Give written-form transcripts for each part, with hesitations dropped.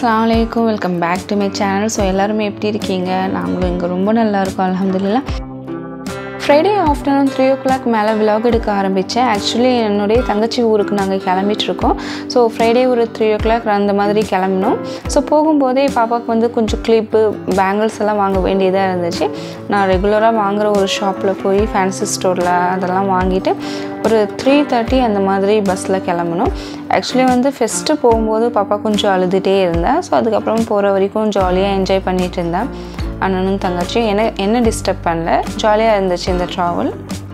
Assalamu alaikum, welcome back to my channel. So எல்லாரும் எப்படி இருக்கீங்க? நாங்களும் இங்க ரொம்ப நல்லா இருக்கோம் அல்ஹம்துலில்லாஹ். Friday afternoon 3 o'clock மேலே vlog எடுக்க ஆரம்பித்தேன். ஆக்சுவலி என்னுடைய தங்கச்சி ஊருக்கு நாங்கள் கிளம்பிட்டுருக்கோம். ஸோ ஃப்ரைடே ஒரு 3 o'clock அந்த மாதிரி கிளம்பினோம். ஸோ போகும்போதே பாப்பாவுக்கு வந்து கொஞ்சம் கிளிப்பு பேங்கிள்ஸ் எல்லாம் வாங்க வேண்டியதாக இருந்துச்சு. நான் ரெகுலராக வாங்குகிற ஒரு ஷாப்பில் போய் ஃபேன்சி ஸ்டோரில் அதெல்லாம் வாங்கிட்டு ஒரு 3:30 அந்த மாதிரி பஸ்ஸில் கிளம்பணும். ஆக்சுவலி வந்து ஃபெஸ்ட்டு போகும்போது பாப்பா கொஞ்சம் அழுதுகிட்டே இருந்தேன். ஸோ அதுக்கப்புறம் போகிற வரைக்கும் ஜாலியாக என்ஜாய் பண்ணிகிட்டு இருந்தேன். அண்ணனும் தங்கச்சியும் என்ன டிஸ்டர்ப் பண்ணல, ஜாலியாக இருந்துச்சு இந்த ட்ராவல்.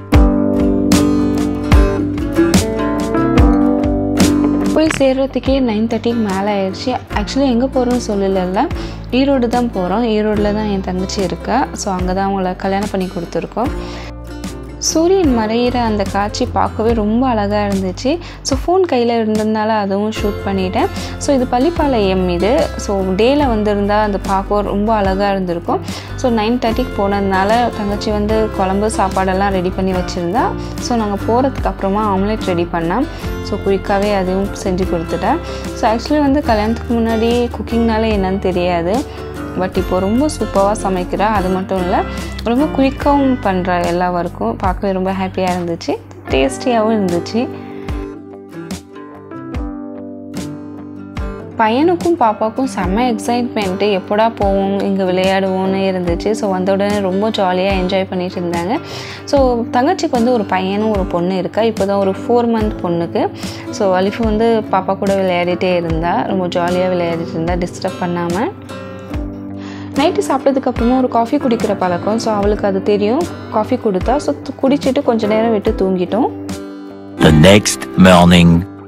போய் சேர்றதுக்கே 9:30 மேலே ஆயிடுச்சு. ஆக்சுவலி எங்கே போகிறோன்னு சொல்லல, ஈரோடு தான் போகிறோம். ஈரோடில் தான் என் தங்கச்சி இருக்கா. ஸோ அங்கே தான் அவங்கள கல்யாணம் பண்ணி கொடுத்துருக்கோம். சூரியன் மறையிற அந்த காட்சி பார்க்கவே ரொம்ப அழகாக இருந்துச்சு. ஸோ ஃபோன் கையில் இருந்ததுனால அதுவும் ஷூட் பண்ணிட்டேன். ஸோ இது பள்ளிப்பாளையம் இது. ஸோ டேயில் வந்திருந்தால் அது பார்க்க ரொம்ப அழகாக இருந்திருக்கும். ஸோ 9:30 போனதுனால தங்கச்சி வந்து குழம்பு சாப்பாடெல்லாம் ரெடி பண்ணி வச்சுருந்தா. ஸோ நாங்கள் போகிறதுக்கு அப்புறமா ஆம்லெட் ரெடி பண்ணேன். ஸோ குயிக்காகவே அதுவும் செஞ்சு கொடுத்துட்டேன். ஸோ ஆக்சுவலி வந்து கல்யாணத்துக்கு முன்னாடி குக்கிங்னால என்னன்னு தெரியாது. பட் இப்போ ரொம்ப சூப்பராக சமைக்கிறா. அது மட்டும் இல்லை, ரொம்ப குயிக்காகவும் பண்ணுறா எல்லா ஒர்க்கும். பார்க்கவே ரொம்ப ஹாப்பியாக இருந்துச்சு, டேஸ்டியாகவும் இருந்துச்சு. பையனுக்கும் பாப்பாவுக்கும் செம்ம எக்ஸைட்மெண்ட்டு, எப்படா போவோம் இங்கே விளையாடுவோன்னு இருந்துச்சு. ஸோ வந்த உடனே ரொம்ப ஜாலியாக என்ஜாய் பண்ணிட்டு இருந்தாங்க. ஸோ தங்கச்சிக்கு வந்து ஒரு பையனும் ஒரு பொண்ணு இருக்கா. இப்போ தான் ஒரு 4 month பொண்ணுக்கு. ஸோ அலிஃபு வந்து பாப்பா கூட விளையாடிட்டே இருந்தா, ரொம்ப ஜாலியாக விளையாடிட்டு இருந்தா, டிஸ்டர்ப் பண்ணாமல். நைட்டு சாப்பிட்டதுக்கப்புறமா ஒரு காஃபி குடிக்கிற பழக்கம். ஸோ அவளுக்கு அது தெரியும். காஃபி கொடுத்தா. ஸோ குடிச்சிட்டு கொஞ்சம் நேரம் விட்டு தூங்கிட்டோம். The next morning.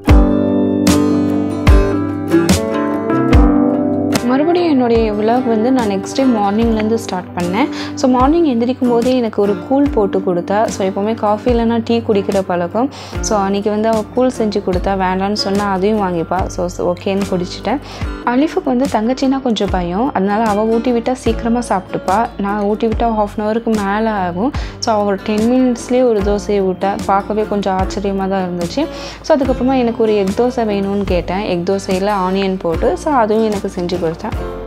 மறுபடியும் என்னுடைய விலாக் வந்து நான் நெக்ஸ்ட் டே மார்னிங்லேருந்து ஸ்டார்ட் பண்ணேன். ஸோ மார்னிங் எந்திரிக்கும் போதே எனக்கு ஒரு கூல் போட்டு கொடுத்தா. ஸோ எப்போவுமே காஃபி இல்லைனா டீ குடிக்கிற பழக்கம். ஸோ அன்றைக்கி வந்து அவள் கூல் செஞ்சு கொடுத்தா. வேண்டான்னு சொன்னால் அதையும் வாங்கிப்பா. ஸோ ஓகேன்னு குடிச்சிட்டேன். அலிஃபுக்கு வந்து தங்கச்சின்னா கொஞ்சம் பயம். அதனால் அவள் ஊட்டி விட்டால் சீக்கிரமாக சாப்பிட்டுப்பா. நான் ஊட்டி விட்டால் 1/2 hourக்கு மேலே ஆகும். ஸோ அவள் 10 minutesலேயே ஒரு தோசையை விட்டா. பார்க்கவே கொஞ்சம் ஆச்சரியமாக தான் இருந்துச்சு. ஸோ அதுக்கப்புறமா எனக்கு ஒரு எக் தோசை வேணும்னு கேட்டேன். எக் தோசையில் ஆனியன் போட்டு. ஸோ அதுவும் எனக்கு செஞ்சு கொடுத்தேன்.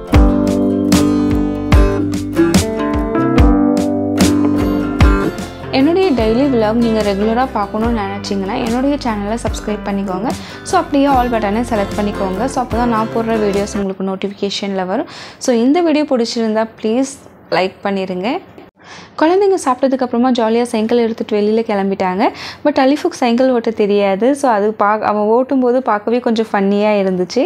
என்னுடைய டெய்லி விலாக் நீங்கள் ரெகுலராக பார்க்கணுன்னு நினச்சிங்கன்னா என்னுடைய சேனலை சப்ஸ்கிரைப் பண்ணிக்கோங்க. ஸோ அப்படியே ஆல் பட்டனை செலக்ட் பண்ணிக்கோங்க. ஸோ அப்போ தான் நான் போடுற வீடியோஸ் உங்களுக்கு நோட்டிஃபிகேஷனில் வரும். ஸோ இந்த வீடியோ பிடிச்சிருந்தா ப்ளீஸ் லைக் பண்ணிடுங்க. குழந்தைங்க சாப்பிட்டதுக்கப்புறமா ஜாலியாக சைக்கிள் எடுத்துகிட்டு வெளியில் கிளம்பிட்டாங்க. பட் அலிஃபுக்கு சைக்கிள் ஓட்ட தெரியாது. ஸோ அது அவன் ஓட்டும்போது பார்க்கவே கொஞ்சம் ஃபன்னியாக இருந்துச்சு.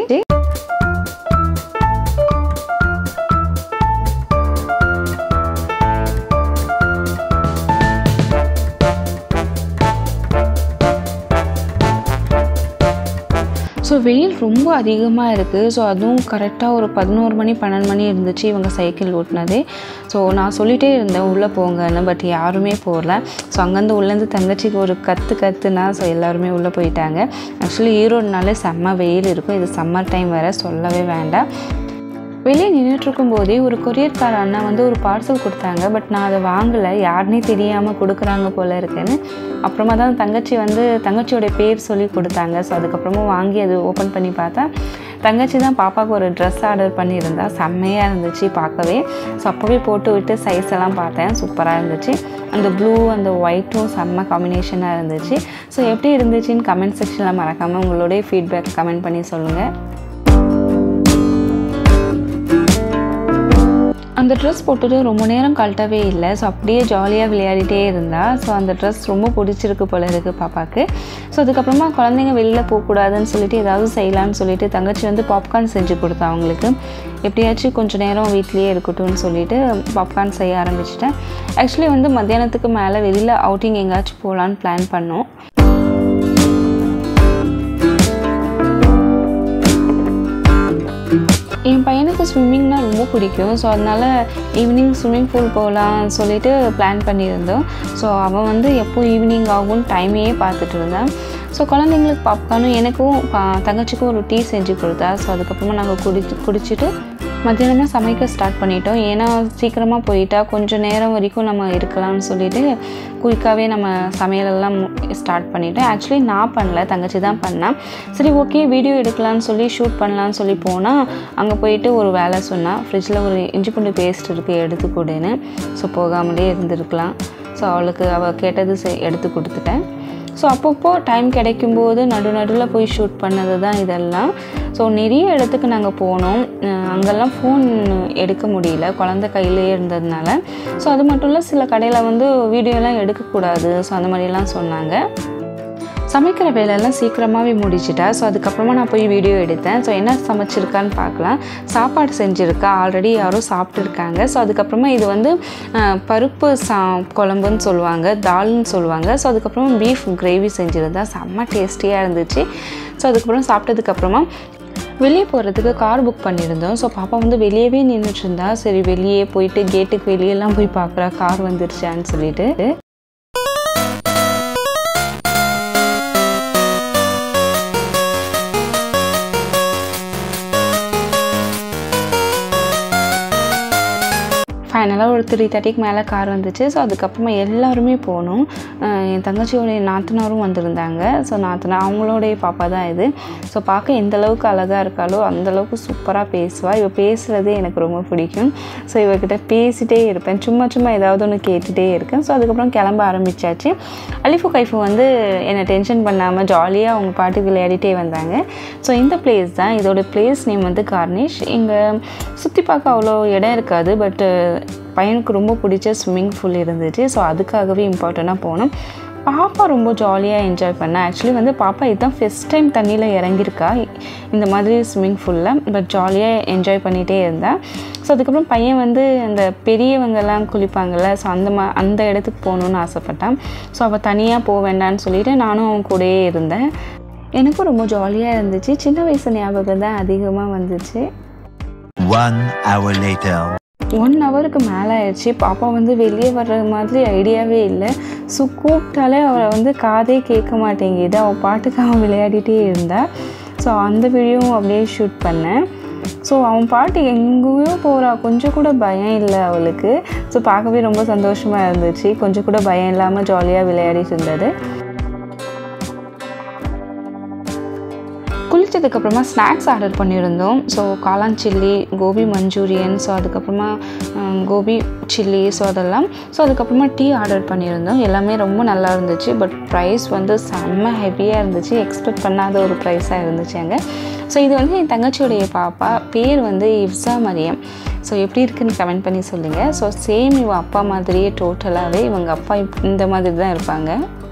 ஸோ வெயில் ரொம்ப அதிகமாக இருக்குது. ஸோ அதுவும் கரெக்டாக ஒரு 11 மணி 12 மணி இருந்துச்சு இவங்க சைக்கிள் ஓட்டினதே. ஸோ நான் சொல்லிகிட்டே இருந்தேன் உள்ளே போங்கன்னு. பட் யாருமே போகல. ஸோ அங்கேருந்து உள்ளேருந்து தங்கச்சிக்கு ஒரு கற்றுனா ஸோ எல்லாருமே உள்ளே போயிட்டாங்க. ஆக்சுவலி ஈரோடுனாலே செம்ம வெயில் இருக்கும். இது சம்மர் டைம் வேறு, சொல்லவே வேண்டாம். வெளியே நின்றுட்டுருக்கும் போதே ஒரு கொரியர்கார அண்ணா வந்து ஒரு பார்சல் கொடுத்தாங்க. பட் நான் அதை வாங்கலை. யாருன்னே தெரியாமல் கொடுக்குறாங்க போல் இருக்குன்னு. அப்புறமா தான் தங்கச்சியோடைய பேர் சொல்லி கொடுத்தாங்க. ஸோ அதுக்கப்புறமா வாங்கி அது ஓப்பன் பண்ணி பார்த்தா தங்கச்சி தான் பாப்பாவுக்கு ஒரு ட்ரெஸ் ஆர்டர் பண்ணியிருந்தா. செம்மையாக இருந்துச்சு பார்க்கவே. ஸோ அப்போவே போட்டு விட்டு சைஸ் எல்லாம் பார்த்தேன். சூப்பராக இருந்துச்சு. அந்த ப்ளூ அந்த ஒயிட்டும் செம்ம காம்பினேஷனாக இருந்துச்சு. ஸோ எப்படி இருந்துச்சுன்னு கமெண்ட் செக்ஷனில் மறக்காமல் உங்களுடைய ஃபீட்பேக் கமெண்ட் பண்ணி சொல்லுங்கள். அந்த ட்ரெஸ் போட்டுட்டு ரொம்ப நேரம் கழட்டவே இல்லை. ஸோ அப்படியே ஜாலியாக விளையாடிட்டே இருந்தா. ஸோ அந்த ட்ரெஸ் ரொம்ப பிடிச்சிருக்கு போல இருக்குது பாப்பாவுக்கு. ஸோ அதுக்கப்புறமா குழந்தைங்க வெளியில் போகக்கூடாதுன்னு சொல்லிட்டு ஏதாவது செய்யலான்னு சொல்லிட்டு தங்கச்சி வந்து பாப்கார்ன் செஞ்சு கொடுத்தா அவங்களுக்கு. எப்படியாச்சும் கொஞ்சம் நேரம் வீட்லேயே இருக்கட்டும்னு சொல்லிட்டு பாப்கார்ன் செய்ய ஆரம்பிச்சிட்டேன். ஆக்சுவலி வந்து மத்தியானத்துக்கு மேலே வெளியில் அவுட்டிங் எங்கேயாச்சும் போகலான்னு பிளான் பண்ணோம். என் பையனுக்கு ஸ்விம்மிங்னால் ரொம்ப பிடிக்கும். ஸோ அதனால் ஈவினிங் ஸ்விம்மிங் பூல் போகலான்னு சொல்லிட்டு பிளான் பண்ணியிருந்தோம். ஸோ அவன் வந்து எப்போ ஈவினிங் ஆகும்னு டைமையே பார்த்துட்டு இருந்தான். ஸோ குழந்தைங்களுக்கு பாப்கார்னும் எனக்கும் தங்கச்சிக்கும் ஒரு டீ செஞ்சு கொடுத்தா. ஸோ அதுக்கப்புறமா நாங்கள் குடிச்சிட்டு மத்தியானமாக சமைக்க ஸ்டார்ட் பண்ணிட்டோம். ஏன்னா சீக்கிரமாக போயிட்டா கொஞ்சம் நேரம் வரைக்கும் நம்ம இருக்கலாம்னு சொல்லிட்டு குயிக்காகவே நம்ம சமையலெல்லாம் ஸ்டார்ட் பண்ணிட்டேன். ஆக்சுவலி நான் பண்ணல, தங்கச்சி தான் பண்ணேன். சரி ஓகே வீடியோ எடுக்கலான்னு சொல்லி ஷூட் பண்ணலான்னு சொல்லி போனால் அங்கே போயிட்டு ஒரு வேலை சொன்னால் ஃப்ரிட்ஜில் ஒரு இஞ்சி பூண்டு பேஸ்ட் இருக்குது எடுத்து கொடுன்னு. ஸோ போகாமலே இருந்திருக்கலாம். ஸோ அவள் கேட்டது எடுத்து கொடுத்துட்டேன். ஸோ அப்பப்போ டைம் கிடைக்கும்போது நடுவில் போய் ஷூட் பண்ணது தான் இதெல்லாம். ஸோ நிறைய இடத்துக்கு நாங்கள் போனோம். அங்கெல்லாம் ஃபோன் எடுக்க முடியல, குழந்தை கையிலே இருந்ததுனால. ஸோ அது மட்டும் இல்லை, சில கடையில் வந்து வீடியோலாம் எடுக்கக்கூடாது, ஸோ அந்த மாதிரிலாம் சொன்னாங்க. சமைக்கிற வேலையெல்லாம் சீக்கிரமாகவே முடிச்சிட்டா. ஸோ அதுக்கப்புறமா நான் போய் வீடியோ எடுத்தேன். ஸோ என்ன சமைச்சிருக்கான்னு பார்க்கலாம். சாப்பாடு செஞ்சுருக்கா, ஆல்ரெடி யாரும் சாப்பிட்டுருக்காங்க. ஸோ அதுக்கப்புறமா இது வந்து பருப்பு குழம்புன்னு சொல்லுவாங்க, தால்னு சொல்லுவாங்க. ஸோ அதுக்கப்புறமா பீஃப் கிரேவி செஞ்சுருந்தா, செம்ம டேஸ்டியாக இருந்துச்சு. ஸோ அதுக்கப்புறம் சாப்பிட்டதுக்கப்புறமா வெளியே போகிறதுக்கு கார் புக் பண்ணியிருந்தோம். ஸோ பாப்பா வந்து வெளியவே நின்றுட்டு இருந்தா. சரி வெளியே போயிட்டு கேட்டுக்கு வெளியெல்லாம் போய் பார்க்குறா கார் வந்துருச்சான்னு சொல்லிட்டு. ஃபைனலாக ஒரு 3:30க்கு மேலே கார் வந்துச்சு. ஸோ அதுக்கப்புறமா எல்லாருமே போனோம். என் தங்கச்சியோடைய நாத்தனாரும் வந்திருந்தாங்க. ஸோ நாத்தனார் அவங்களோடைய பாப்பா தான் இது. ஸோ பார்க்க எந்த அளவுக்கு அழகாக இருக்காளோ அந்தளவுக்கு சூப்பராக பேசுவாள். இவள் பேசுகிறதே எனக்கு ரொம்ப பிடிக்கும். ஸோ இவகிட்ட பேசிகிட்டே இருப்பேன், சும்மா ஏதாவது ஒன்று கேட்டுகிட்டே இருக்கேன். ஸோ அதுக்கப்புறம் கிளம்ப ஆரம்பித்தாச்சு. அலிஃபு கைஃபு வந்து என்னை டென்ஷன் பண்ணாமல் ஜாலியாக அவங்க பாட்டுக்கு விளையாடிட்டே வந்தாங்க. ஸோ இந்த பிளேஸ் தான், இதோட பிளேஸ் நேம் வந்து கார்னிஷ். இங்கே சுற்றி பார்க்க அவ்வளோ இடம் இருக்காது, பட்டு பையனுக்கு ரொம்ப பிடிச்ச ஸ்விம்மிங் பூல் இருந்துச்சு. ஸோ அதுக்காகவே இம்பார்ட்டண்ட்டாக போனோம். பாப்பா ரொம்ப ஜாலியாக என்ஜாய் பண்ணேன். ஆக்சுவலி வந்து பாப்பா இதுதான் ஃபஸ்ட் டைம் தண்ணியில் இறங்கியிருக்கா இந்த மாதிரி ஸ்விம்மிங் பூலில். பட் ஜாலியாக என்ஜாய் பண்ணிகிட்டே இருந்தேன். ஸோ அதுக்கப்புறம் பையன் வந்து அந்த பெரியவங்கெல்லாம் குளிப்பாங்கள்ல, ஸோ அந்த இடத்துக்கு போகணுன்னு ஆசைப்பட்டான். ஸோ அவள் தனியாக போக வேண்டான்னு சொல்லிவிட்டு நானும் அவன் கூடயே இருந்தேன். எனக்கும் ரொம்ப ஜாலியாக இருந்துச்சு. சின்ன வயசு ஞாபகம் தான் அதிகமாக வந்துச்சு. 1 hour later. 1 ஹவருக்கு மேலே ஆயிடுச்சு. பாப்பா வந்து வெளியே வர்ற மாதிரி ஐடியாவே இல்லை. ஸோ கூப்பிட்டாலே அவளை வந்து காதே கேட்க மாட்டேங்குது. அவள் பாட்டுக்கு அவன் விளையாடிட்டே இருந்தா. ஸோ அந்த வீடியோவும் அப்படியே ஷூட் பண்ணேன். ஸோ அவன் பாட்டு எங்கேயோ போகிறா, கொஞ்சம் கூட பயம் இல்லை அவளுக்கு. ஸோ பார்க்கவே ரொம்ப சந்தோஷமாக இருந்துச்சு. கொஞ்சம் கூட பயம் இல்லாமல் ஜாலியாக விளையாடிட்டு இருந்தது. குளித்ததுக்கப்புறமா ஸ்நாக்ஸ் ஆர்டர் பண்ணியிருந்தோம். ஸோ காளான் சில்லி, கோபி மஞ்சூரியன், ஸோ அதுக்கப்புறமா கோபி சில்லி, ஸோ அதெல்லாம். ஸோ அதுக்கப்புறமா டீ ஆர்டர் பண்ணியிருந்தோம். எல்லாமே ரொம்ப நல்லா இருந்துச்சு. பட் ப்ரைஸ் வந்து செம்ம ஹெவியாக இருந்துச்சு. எக்ஸ்பெக்ட் பண்ணாத ஒரு ப்ரைஸாக இருந்துச்சு அங்கே. ஸோ இது வந்து என் தங்கச்சியோடைய பாப்பா, பேர் வந்து இவ்ஸா மரியம். ஸோ எப்படி இருக்குன்னு கமெண்ட் பண்ணி சொல்லுங்கள். ஸோ சேம் இவன் அப்பா மாதிரியே டோட்டலாகவே இவங்க அப்பா இந்த மாதிரி தான் இருப்பாங்க.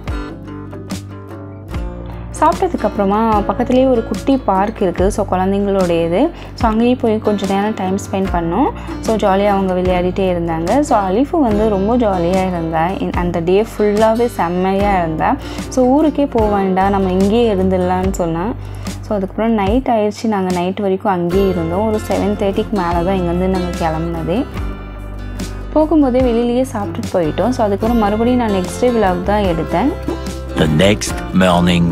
சாப்பிட்டதுக்கப்புறமா பக்கத்துலேயே ஒரு குட்டி பார்க் இருக்குது. ஸோ குழந்தைங்களோடையது. ஸோ அங்கேயே போய் கொஞ்சம் நேரம் டைம் ஸ்பெண்ட் பண்ணோம். ஸோ ஜாலியாக அவங்க விளையாடிட்டே இருந்தாங்க. ஸோ அலிஃபு வந்து ரொம்ப ஜாலியாக இருந்தா. அந்த டே ஃபுல்லாகவே செம்மையாக இருந்தா. ஸோ ஊருக்கே போக வேண்டாம், நம்ம இங்கேயே இருந்துடலான்னு சொன்னான். ஸோ அதுக்கப்புறம் நைட் ஆயிடுச்சு. நாங்கள் நைட் வரைக்கும் அங்கேயே இருந்தோம். ஒரு 7:30க்கு மேலே தான் இங்கேருந்து நாங்கள் கிளம்புனதே. போகும்போதே வெளியிலேயே சாப்பிட்டுட்டு போயிட்டோம். ஸோ அதுக்கப்புறம் மறுபடியும் நான் நெக்ஸ்ட் டே விலாக் தான் எடுத்தேன். The next morning.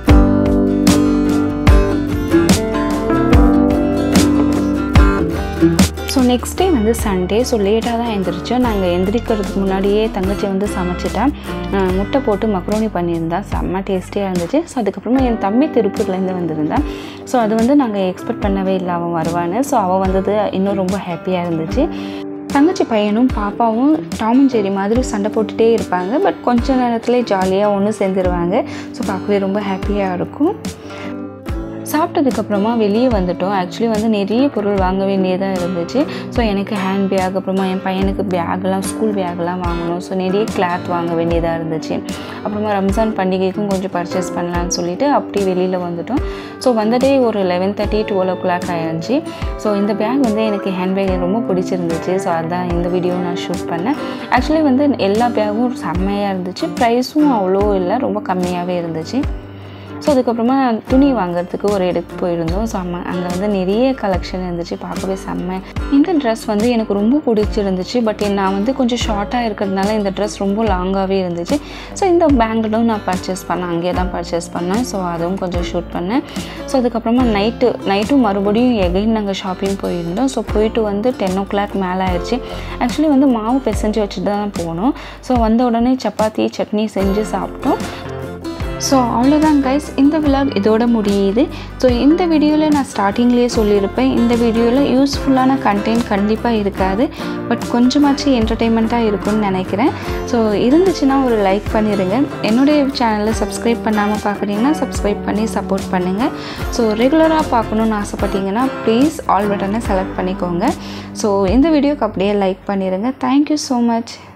So next day வந்து சண்டே. ஸோ லேட்டாக தான் எழுந்திரிச்சோம். நாங்கள் எந்திரிக்கிறதுக்கு முன்னாடியே தங்கச்சி வந்து சமைச்சிட்டேன். முட்டை போட்டு மக்ரோனி பண்ணியிருந்தா, செம்ம டேஸ்டியாக இருந்துச்சு. ஸோ அதுக்கப்புறமா என் தம்பி திருப்பூர்லேருந்து வந்திருந்தான். ஸோ அது வந்து நாங்கள் எக்ஸ்பெக்ட் பண்ணவே இல்லை அவன் வருவான்னு. ஸோ அவள் வந்தது இன்னும் ரொம்ப ஹாப்பியாக இருந்துச்சு. தங்கச்சி பையனும் பாப்பாவும் டாம் அண்ட் ஜெர்ரி மாதிரி சண்டை போட்டுகிட்டே இருப்பாங்க. பட் கொஞ்ச நேரத்துலேயே ஜாலியாக ஒன்று சேர்ந்துருவாங்க. ஸோ பார்க்கவே ரொம்ப ஹாப்பியாக இருக்கும். சாப்பிட்டதுக்கப்புறமா வெளியே வந்துட்டோம். ஆக்சுவலி வந்து நிறைய பொருள் வாங்க வேண்டியதாக இருந்துச்சு. ஸோ எனக்கு ஹேண்ட் பேக், அப்புறமா என் பையனுக்கு பேக்லாம், ஸ்கூல் பேக்லாம் வாங்கணும். ஸோ நிறைய கிளாத் வாங்க வேண்டியதாக இருந்துச்சு. அப்புறமா ரம்ஜான் பண்டிகைக்கும் கொஞ்சம் பர்ச்சேஸ் பண்ணலான்னு சொல்லிட்டு அப்படி வெளியில் வந்துட்டோம். ஸோ வந்ததே ஒரு 11:30 12 o'clock ஆயிடுச்சு. ஸோ இந்த பேக் வந்து எனக்கு ஹேண்ட் பேக் ரொம்ப பிடிச்சிருந்துச்சு. ஸோ அதான் இந்த வீடியோ நான் ஷூட் பண்ணேன். ஆக்சுவலி வந்து எல்லா பேக்கும் செம்மையாக இருந்துச்சு. ப்ரைஸும் அவ்வளோ இல்லை, ரொம்ப கம்மியாகவே இருந்துச்சு. ஸோ அதுக்கப்புறமா துணி வாங்குறதுக்கு ஒரு இடத்துக்கு போயிருந்தோம். ஸோ அங்கே வந்து நிறைய கலெக்ஷன் இருந்துச்சு, பார்க்கவே செம்ம. இந்த ட்ரெஸ் வந்து எனக்கு ரொம்ப பிடிச்சிருந்துச்சு. பட் நான் வந்து கொஞ்சம் ஷார்ட்டாக இருக்கிறதுனால இந்த ட்ரெஸ் ரொம்ப லாங்காகவே இருந்துச்சு. ஸோ இந்த பேங்கிளும் நான் பர்ச்சேஸ் பண்ணேன், அங்கேயே தான் பர்ச்சேஸ் பண்ணேன். ஸோ அதுவும் கொஞ்சம் ஷூட் பண்ணேன். ஸோ அதுக்கப்புறமா நைட்டும் மறுபடியும் எகைன் நாங்கள் ஷாப்பிங் போயிருந்தோம். ஸோ போயிட்டு வந்து 10 o'clock மேலே ஆயிடுச்சு. ஆக்சுவலி வந்து மாவு பிசைஞ்சு வச்சுட்டு தான் போனோம். ஸோ வந்த உடனே சப்பாத்தி சட்னி செஞ்சு சாப்பிட்டோம். ஸோ அவ்வளோதான் கைஸ், இந்த விலாக் இதோட முடியுது. ஸோ இந்த வீடியோவில் நான் ஸ்டார்டிங்லேயே சொல்லியிருப்பேன், இந்த வீடியோவில் யூஸ்ஃபுல்லான கண்டென்ட் கண்டிப்பாக இருக்காது, பட் கொஞ்சமாச்சு என்டர்டெயின்மெண்ட்டாக இருக்கும்னு நினைக்கிறேன். ஸோ இருந்துச்சுன்னா ஒரு லைக் பண்ணிடுங்க. என்னுடைய சேனலை சப்ஸ்கிரைப் பண்ணாமல் பார்க்குறீங்கன்னா சப்ஸ்கிரைப் பண்ணி சப்போர்ட் பண்ணுங்கள். ஸோ ரெகுலராக பார்க்கணுன்னு ஆசைப்பட்டீங்கன்னா ப்ளீஸ் ஆல் பட்டனை செலக்ட் பண்ணிக்கோங்க. ஸோ இந்த வீடியோக்கு அப்படியே லைக் பண்ணிடுங்க. Thank you so much.